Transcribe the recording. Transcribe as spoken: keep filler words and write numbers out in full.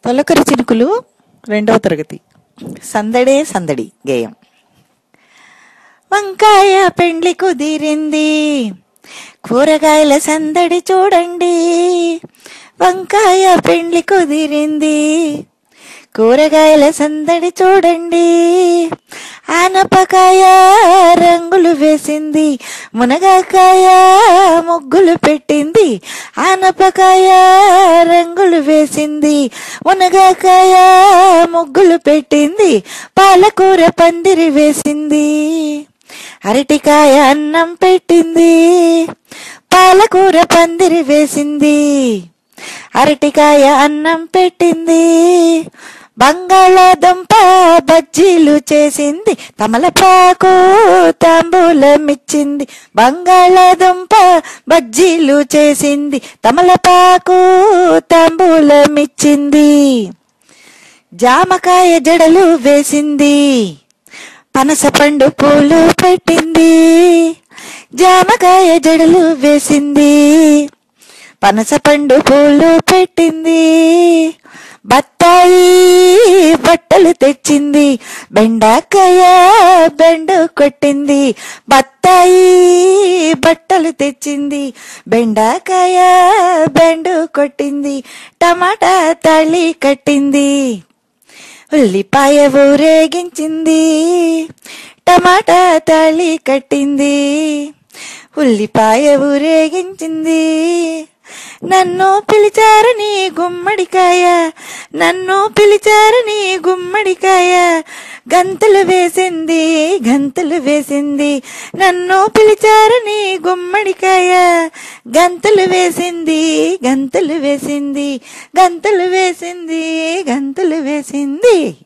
తొలకరి చినుకులు రెండవ తరగతి సందడే సందడి గేయం. వంకాయ పెండ్లి కుదిరింది, కూరగాయల సందడి చూడండి. వంకాయ పెండ్లి కుదిరింది, కూరగాయల సందడి చూడండి. ఆనపకాయ రంగులు వేసింది, మునగకాయ ముగ్గులు పెట్టింది. ఆనపకాయ రంగులు వేసింది, మునగకాయ ముగ్గులు పెట్టింది. పాలకూర పందిరి వేసింది, అరటికాయ అన్నం పెట్టింది. పాలకూర పందిరి వేసింది, అరటికాయ అన్నం పెట్టింది. బంగాళాదుంప బజ్జీలు చేసింది, తమలపాకు తాంబూలమిచ్చింది. బంగాళాదుంప బజ్జీలు చేసింది, తమలపాకు తాంబూలమిచ్చింది. జామకాయ జడలు వేసింది, పనసపండు పూలు పెట్టింది. జామకాయ జడలు వేసింది, పనసపండు పూలు పెట్టింది. బత్తాయి బట్టలు తెచ్చింది, బెండకాయ బెండు కొట్టింది. బత్తాయి బట్టలు తెచ్చింది, బెండకాయ బెండు కొట్టింది. టమాటా తాళి కట్టింది, ఉల్లిపాయ ఊరేగించింది. టమాటా తాళి కట్టింది, ఉల్లిపాయ ఊరేగించింది. నన్ను పిలిచారని గుమ్మడికాయ, నన్ను పిలిచారని గుమ్మడికాయ గంతులు వేసింది, గంతులు వేసింది. నన్ను పిలిచారని గుమ్మడికాయ గంతులు వేసింది, గంతులు వేసింది. గంతులు వేసింది, గంతులు వేసింది.